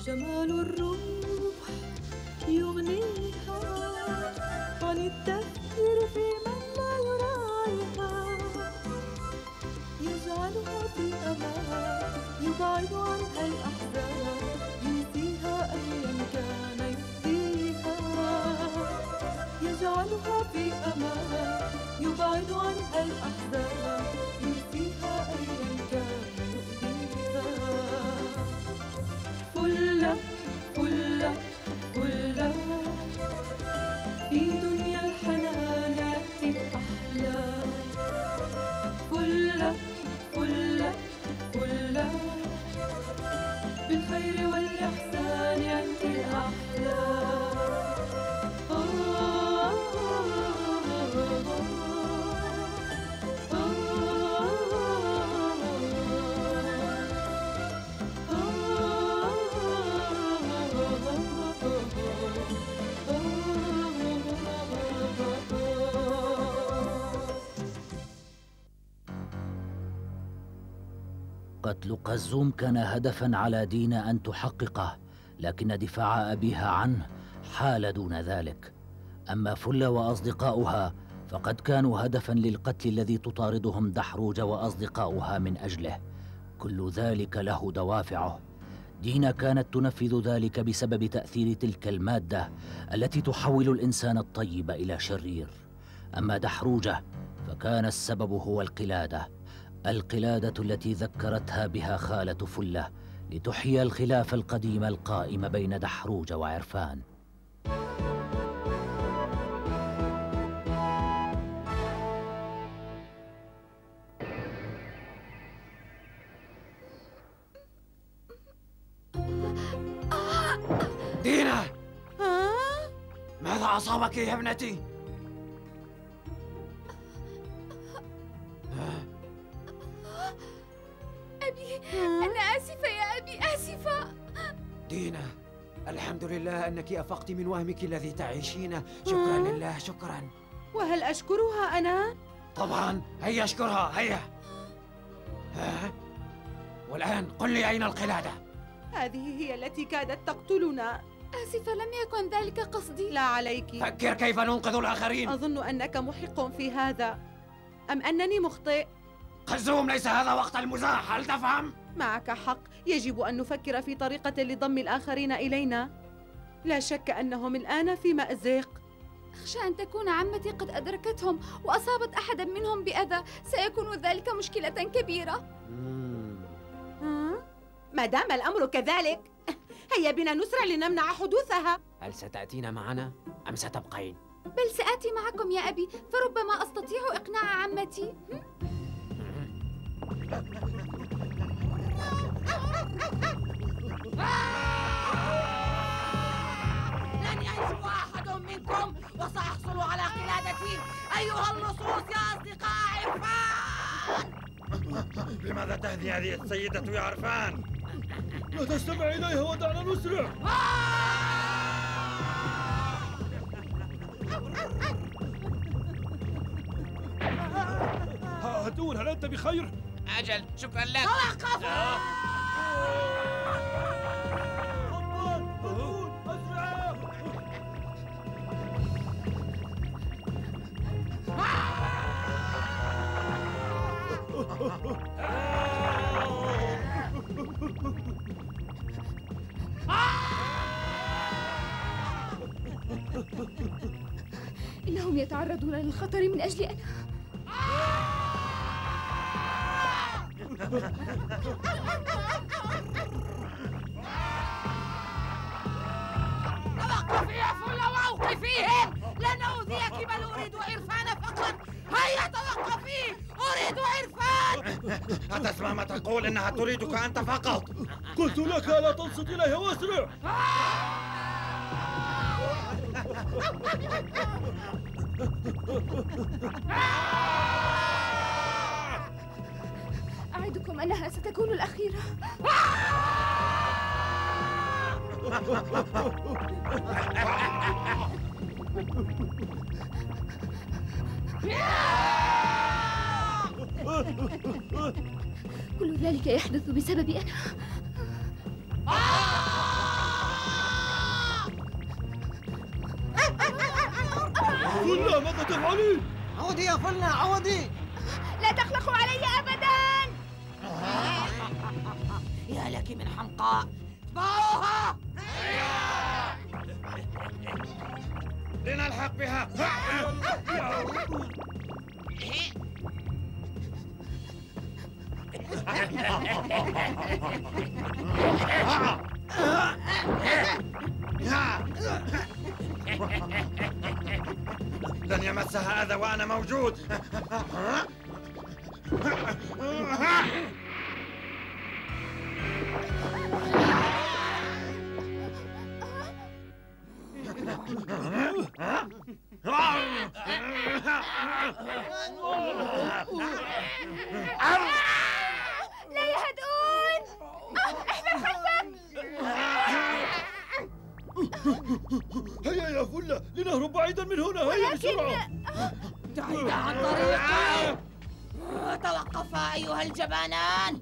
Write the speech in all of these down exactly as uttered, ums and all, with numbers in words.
جمال الروح يغنيها عن التفكير في من لا يراعيها، يجعلها في أمان يبعد عنها الأحزان، ينسيها أيا كان يؤذيها، يجعلها في أمان يبعد عنها الأحزان، ينسيها أيا كان يؤذيها. فلة فلة فلة في دنيا الحنان يأتي الأحلام، فلة فلة فلة بالخير والإحسان يأتي الأحلام. قتل قزوم كان هدفاً على دينا أن تحققه، لكن دفاع أبيها عنه حال دون ذلك. أما فلة وأصدقاؤها فقد كانوا هدفاً للقتل الذي تطاردهم دحروج وأصدقاؤها من أجله. كل ذلك له دوافعه. دينا كانت تنفذ ذلك بسبب تأثير تلك المادة التي تحول الإنسان الطيب إلى شرير. أما دحروجة فكان السبب هو القلادة، القلادة التي ذكرتها بها خالة فلة لتحيي الخلاف القديم القائم بين دحروج وعرفان. دينا! ماذا أصابك يا ابنتي؟ أبي، أنا آسفة يا أبي، آسفة. دينا، الحمد لله أنك أفقت من وهمك الذي تعيشينه. شكراً لله، شكراً. وهل أشكرها أنا؟ طبعاً، هيا اشكرها، هيا. ها؟ والآن قل لي أين القلادة؟ هذه هي التي كادت تقتلنا. آسفة، لم يكن ذلك قصدي. لا عليك. فكر كيف ننقذ الآخرين. أظن أنك محق في هذا، أم أنني مخطئ؟ قزوم، ليس هذا وقت المزاح، هل تفهم؟ معك حق، يجب أن نفكر في طريقة لضم الآخرين إلينا. لا شك أنهم الآن في مأزق. أخشى أن تكون عمتي قد أدركتهم وأصابت أحدا منهم بأذى، سيكون ذلك مشكلة كبيرة. ما دام الأمر كذلك، هيا بنا نسرع لنمنع حدوثها. هل ستأتين معنا أم ستبقين؟ بل سآتي معكم يا أبي، فربما أستطيع إقناع عمتي. لن يعيش أحد منكم وسأحصل على قلادتي أيها اللصوص يا أصدقاء عرفان. لماذا تهدي هذه السيدة يا عرفان؟ لا تستمع إليها ودعنا نسرع. ها دون، هل أنت بخير؟ أجل، شكرا لك. توقفوا! إنهم يتعرضون للخطر من أجل أنا. توقفي يا فلة وأوقفيهم، لن أؤذيك بل أريد عرفان فقط. هيا توقفي، أريد عرفان. أتسمع ما تقول؟ إنها تريدك أنت فقط. قلت لك لا تنصت إليها واسرع. أعدكم أنها ستكون الأخيرة. كل ذلك يحدث بسببي أنا. ماذا تفعلين؟ عودي يا فلة، عودي. لا تقلقوا علي أبداً. يا لك من حمقاء، اتبعوها. لنلحق بها. لن يمسها أذى وأنا موجود. لا يهدئون. احذر خلفك. هيا يا فلة لنهرب بعيدا من هنا. هيا بسرعة. ابتعدا عن طريقي. توقفا أيها الجبانان.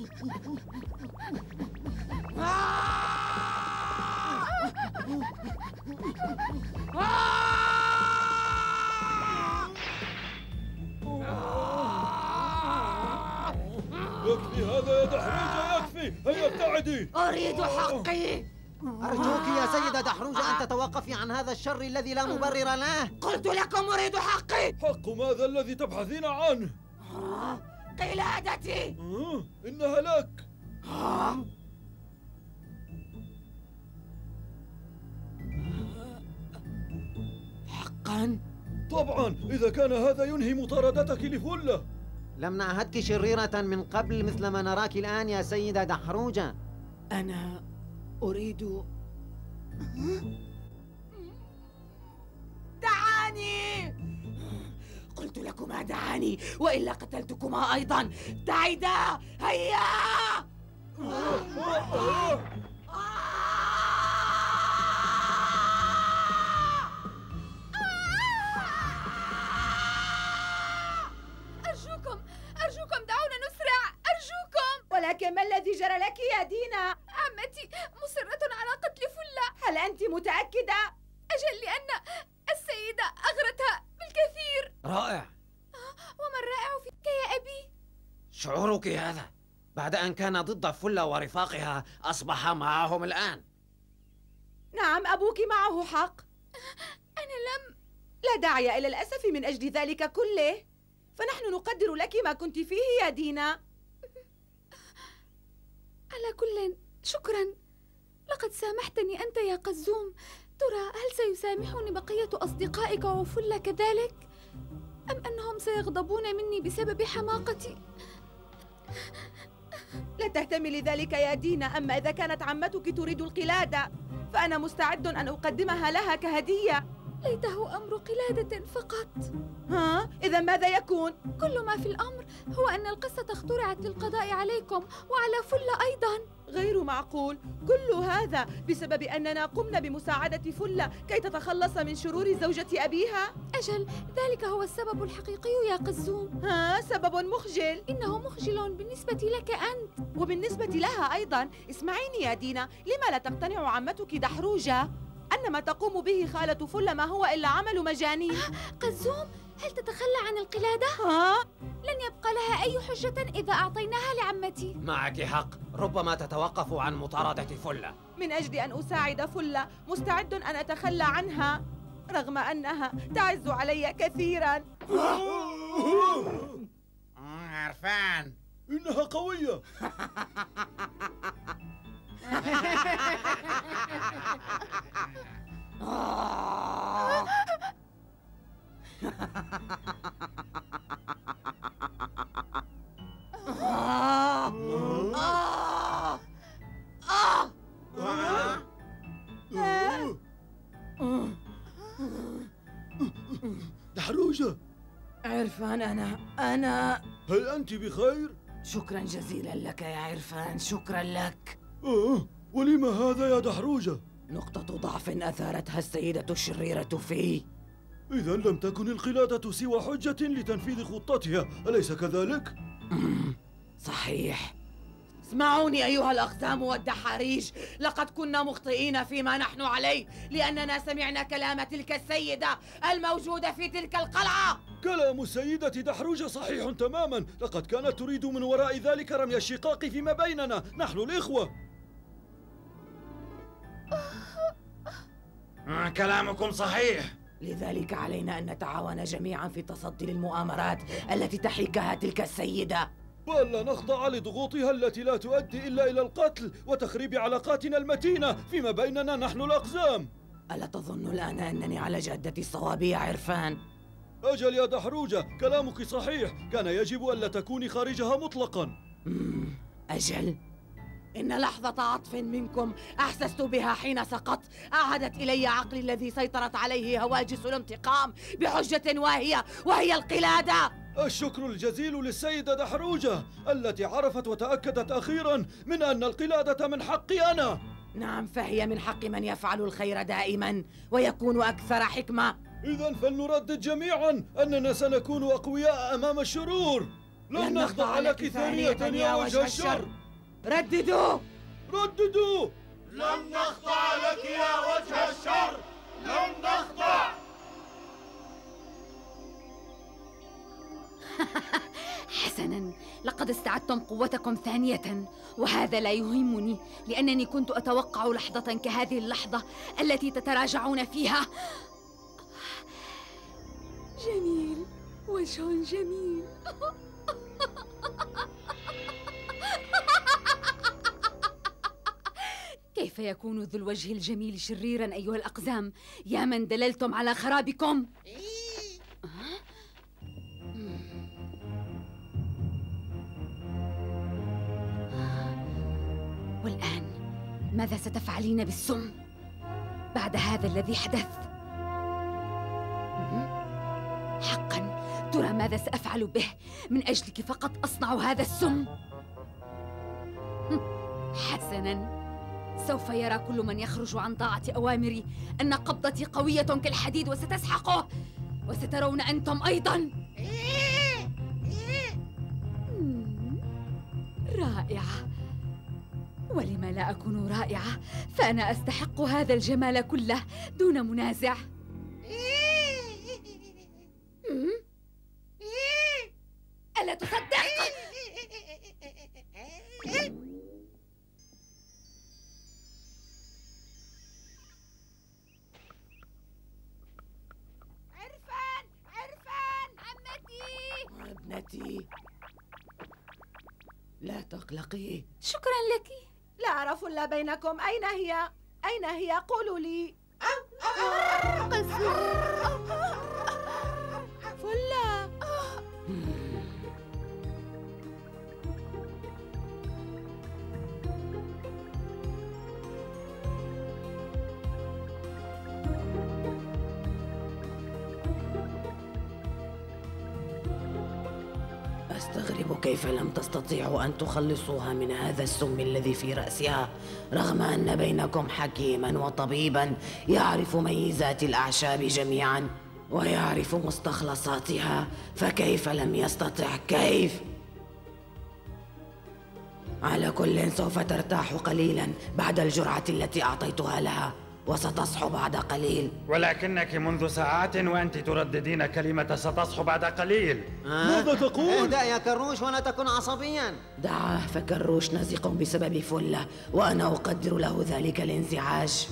يكفي هذا يا دحروجة، يكفي. هيا ابتعدي. أريد حقي. أرجوك يا سيدة دحروجة أن تتوقفي عن هذا الشر الذي لا مبرر له. قلت لكم أريد حقي. حق ماذا الذي تبحثين عنه؟ قلادتي. آه، إنها لك. حقا؟ طبعا، إذا كان هذا ينهي مطاردتك لفلة. لم نعهدك شريرة من قبل مثل ما نراك الآن يا سيدة دحروجة. أنا أريد. دعاني. قلت لكما دعاني وإلا قتلتكما أيضا. ابتعدا. هيا. أرجوكم أرجوكم دعونا نسرع أرجوكم. ولكن ما الذي جرى لك يا دينا؟ عمتي مصرة على قتل فلة. هل أنت متأكدة؟ أجل، لأن السيدة أغرتها بالكثير. رائع. وما الرائع فيك يا أبي؟ شعورك هذا بعد أن كان ضد فلة ورفاقها أصبح معهم الآن. نعم، أبوك معه حق. أنا لم. لا داعي إلى الأسف من أجل ذلك كله، فنحن نقدر لك ما كنت فيه يا دينا. على كل، شكرا. لقد سامحتني أنت يا قزوم. ترى هل سيسامحني بقية أصدقائك وفلة كذلك؟ أم أنهم سيغضبون مني بسبب حماقتي؟ لا تهتمي لذلك يا دينا. أما إذا كانت عمتك تريد القلادة فأنا مستعد أن أقدمها لها كهدية. ليته أمر قلادة فقط. ها؟ إذا ماذا يكون؟ كل ما في الأمر هو أن القصة اخترعت للقضاء عليكم وعلى فلة أيضاً. غير معقول. كل هذا بسبب أننا قمنا بمساعدة فلة كي تتخلص من شرور زوجة أبيها؟ أجل، ذلك هو السبب الحقيقي يا قزوم. ها؟ سبب مخجل؟ إنه مخجل بالنسبة لك أنت وبالنسبة لها أيضاً. اسمعيني يا دينا، لما لا تقتنع عمتك دحروجة أن ما تقوم به خالة فلة ما هو إلا عمل مجانين؟ قزوم، هل تتخلى عن القلادة؟ ها؟ لن يبقى لها أي حجة إذا أعطيناها لعمتي. معك حق، ربما تتوقف عن مطاردة فلة. من أجل أن أساعد فلة مستعد أن أتخلى عنها رغم أنها تعز علي كثيراً. عرفان، إنها قوية. دحروجة، عرفان، أنا أنا هل أنت بخير؟ شكرا جزيلا لك يا عرفان، شكرا لك. آه، ولما هذا يا دحروجة؟ نقطة ضعف أثارتها السيدة الشريرة في. إذا لم تكن القلادة سوى حجة لتنفيذ خطتها، أليس كذلك؟ صحيح اسمعوني أيها الأقزام والدحاريج، لقد كنا مخطئين فيما نحن عليه، لأننا سمعنا كلام تلك السيدة الموجودة في تلك القلعة. كلام السيدة دحروجة صحيح تماما، لقد كانت تريد من وراء ذلك رمي الشقاق فيما بيننا، نحن الإخوة. كلامكم صحيح، لذلك علينا أن نتعاون جميعا في التصدي للمؤامرات التي تحيكها تلك السيدة، وألا نخضع لضغوطها التي لا تؤدي إلا إلى القتل وتخريب علاقاتنا المتينة فيما بيننا نحن الأقزام. ألا تظن الآن أنني على جادة الصواب يا عرفان؟ أجل يا دحروجة، كلامك صحيح، كان يجب ألا تكوني خارجها مطلقا. أجل، إن لحظة عطف منكم أحسست بها حين سقطت أعادت إلي عقلي الذي سيطرت عليه هواجس الانتقام بحجة واهية، وهي القلادة. الشكر الجزيل للسيدة دحروجة التي عرفت وتأكدت أخيراً من أن القلادة من حقي أنا. نعم، فهي من حق من يفعل الخير دائماً ويكون أكثر حكمة. إذن فلنردد جميعاً أننا سنكون أقوياء أمام الشرور. لن نخضع لك ثانية يا وجه الشر. رددوا رددوا. لن نخضع لك يا وجه الشر، لن نخضع. حسناً، لقد استعدتم قوتكم ثانية، وهذا لا يهمني لأنني كنت أتوقع لحظة كهذه اللحظة التي تتراجعون فيها. جميل، وجه جميل. كيف يكون ذو الوجه الجميل شريراً أيها الأقزام، يا من دللتم على خرابكم؟ والآن ماذا ستفعلين بالسم بعد هذا الذي حدث؟ حقاً، ترى ماذا سأفعل به؟ من أجلك فقط أصنع هذا السم. حسناً، سوف يرى كل من يخرج عن طاعة أوامري أن قبضتي قوية كالحديد وستسحقه، وسترون أنتم أيضاً. رائعة، ولما لا أكون رائعة؟ فأنا أستحق هذا الجمال كله دون منازع. ألا تصدق؟ عرفان، عرفان، عمتي، ابنتي، لا تقلقي. شكراً لك. لا أعرف إلا بينكم، أين هي؟ أين هي؟ قولوا لي. فلة. أستغرب كيف لم تستطيعوا أن تخلصوها من هذا السم الذي في رأسها، رغم أن بينكم حكيماً وطبيباً يعرف ميزات الأعشاب جميعاً ويعرف مستخلصاتها، فكيف لم يستطع؟ كيف؟ على كل، سوف ترتاح قليلاً بعد الجرعة التي أعطيتها لها، وستصحو بعد قليل. ولكنك منذ ساعات وأنت ترددين كلمة ستصحو بعد قليل. آه. ماذا تقول؟ اهدأ يا كروش ولا تكن عصبيا. دعاه، فكروش نزق بسبب فلة، وأنا أقدر له ذلك الانزعاج.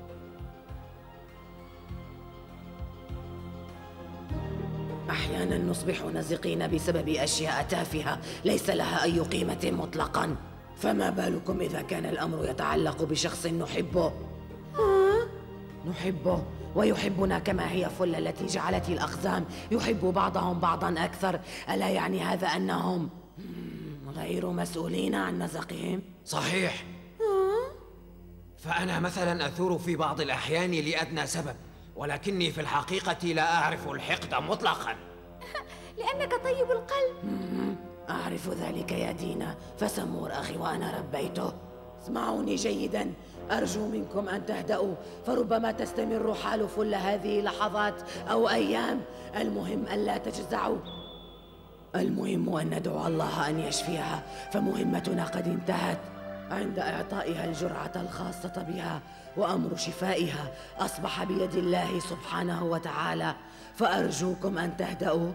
أحيانا نصبح نزقين بسبب أشياء تافهة ليس لها أي قيمة مطلقا، فما بالكم إذا كان الأمر يتعلق بشخص نحبه؟ نحبه ويحبنا كما هي فلة التي جعلت الأقزام يحب بعضهم بعضا أكثر. ألا يعني هذا أنهم غير مسؤولين عن نزقهم؟ صحيح. فأنا مثلا أثور في بعض الأحيان لأدنى سبب، ولكني في الحقيقة لا أعرف الحقد مطلقا. لأنك طيب القلب. أعرف ذلك يا دينا، فسمور أخي وأنا ربيته. اسمعوني جيدا، أرجو منكم أن تهدأوا، فربما تستمر حال فل هذه لحظات أو أيام، المهم ألا تجزعوا. المهم أن ندعو الله أن يشفيها، فمهمتنا قد انتهت. عند إعطائها الجرعة الخاصة بها وأمر شفائها أصبح بيد الله سبحانه وتعالى، فأرجوكم أن تهدأوا.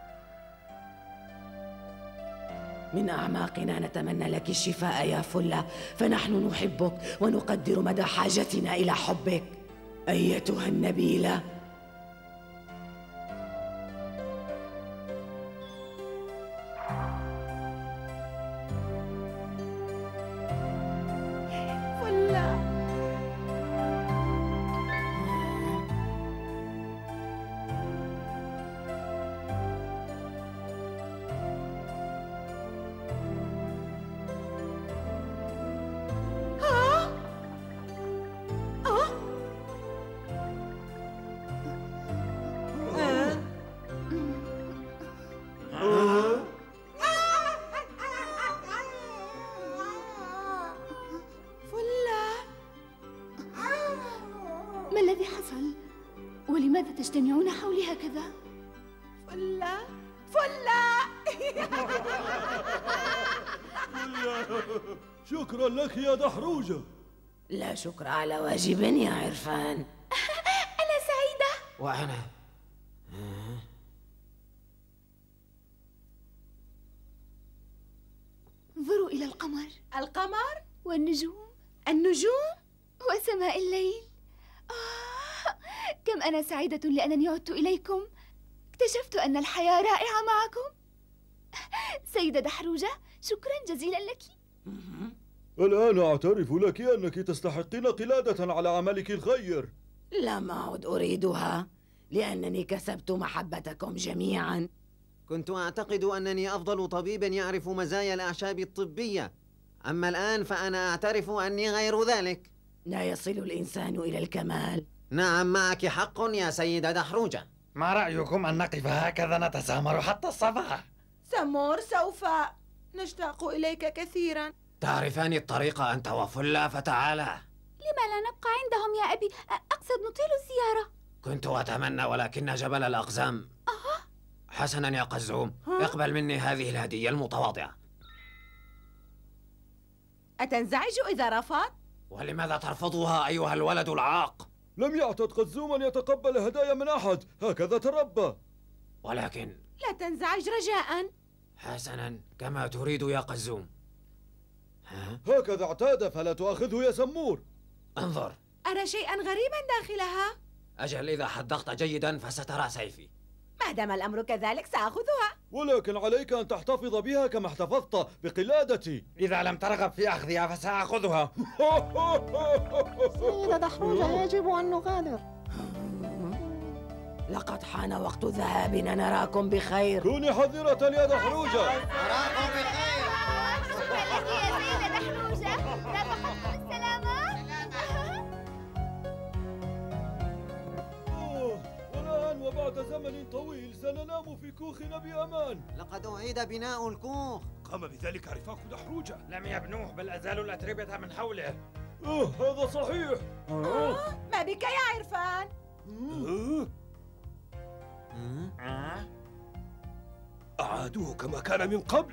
من أعماقنا نتمنى لك الشفاء يا فلة، فنحن نحبك ونقدر مدى حاجتنا إلى حبك أيتها النبيلة. ولماذا تجتمعون حولي هكذا؟ فلة فلة شكرا لك يا دحروجة. لا شكر على واجب يا عرفان. أنا سعيدة. وأنا انظروا إلى القمر. القمر والنجوم. النجوم وسماء الليل. آه، كم أنا سعيدة لأنني عدت إليكم. اكتشفت أن الحياة رائعة معكم. سيدة دحروجة، شكرا جزيلا لك. الآن أعترف لك أنك تستحقين قلادة على عملك الخير. لم أعد أريدها لأنني كسبت محبتكم جميعا. كنت أعتقد أنني أفضل طبيب يعرف مزايا الأعشاب الطبية، أما الآن فأنا أعترف أني غير ذلك. لا يصل الإنسان إلى الكمال. نعم، معك حق يا سيدة دحروجة. ما رأيكم أن نقف هكذا نتسامر حتى الصباح؟ سمور، سوف نشتاق إليك كثيرا. تعرفان الطريق أنت وفلة، فتعالى. لما لا نبقى عندهم يا أبي؟ أقصد نطيل الزيارة. كنت أتمنى، ولكن جبل الأقزام. أه؟ حسنا يا قزوم، اقبل مني هذه الهدية المتواضعة. أتنزعج إذا رفضت؟ ولماذا ترفضها أيها الولد العاق؟ لم يعتد قزوم أن يتقبل هدايا من أحد، هكذا تربى. ولكن لا تنزعج رجاء. حسنا، كما تريد يا قزوم. ها؟ هكذا اعتاد، فلا تؤاخذه يا سمور. انظر، أرى شيئا غريبا داخلها. أجل، إذا حدقت جيدا فسترى سيفي. ما دام الأمر كذلك سأخذها، ولكن عليك أن تحتفظ بها كما احتفظت بقلادتي. إذا لم ترغب في أخذها فسأخذها. سيدة دحروجة، يجب أن نغادر. لقد حان وقت ذهابنا، نراكم بخير. كوني حذرة يا دحروجة. نراكم بخير. شكرا لك يا سيدة دحروجة، رافقتكم السلامة. والآن وبعد زمن طويل سننام في كوخنا بأمان. لقد أعيد بناء الكوخ. قام بذلك رفاق دحروجة. لم يبنوه، بل أزالوا الأتربة من حوله. أوه، هذا صحيح. آه، ما بك يا عرفان؟ آه. آه؟ أعادوه كما كان من قبل.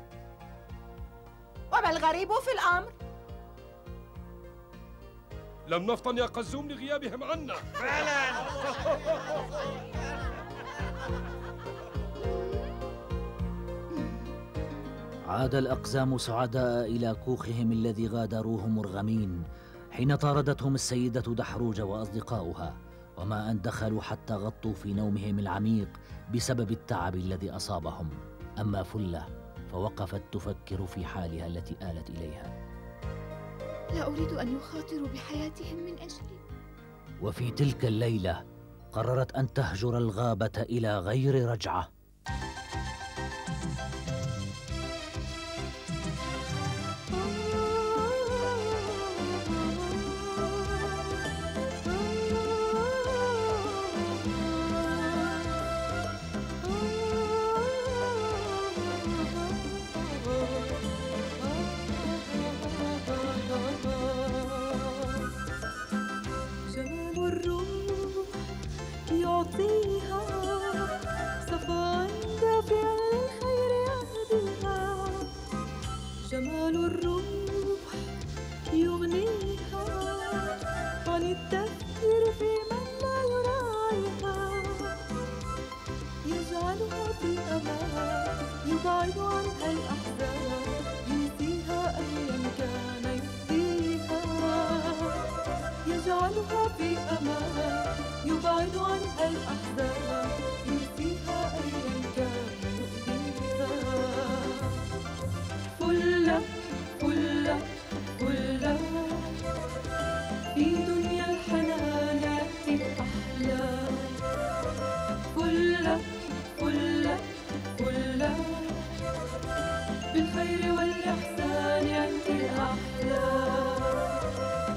وما الغريب في الأمر؟ لم نفطن يا قزوم لغيابهم عنا. فعلا. عاد الأقزام سعداء إلى كوخهم الذي غادروه مرغمين حين طاردتهم السيدة دحروجة وأصدقاؤها، وما أن دخلوا حتى غطوا في نومهم العميق بسبب التعب الذي أصابهم. أما فلة فوقفت تفكر في حالها التي آلت إليها. لا أريد أن يخاطروا بحياتهم من أجلي. وفي تلك الليلة قررت أن تهجر الغابة إلى غير رجعة. جمال الروح يعطيها صفاء يجعلها في أمان، يبعد عنها الأحزان، ينسيها أيا كان يؤذيها. فلة فلة فلة في دنيا الحنان يأتي الأحلام. فلة فلة فلة بالخير والإحسان يأتي الأحلام.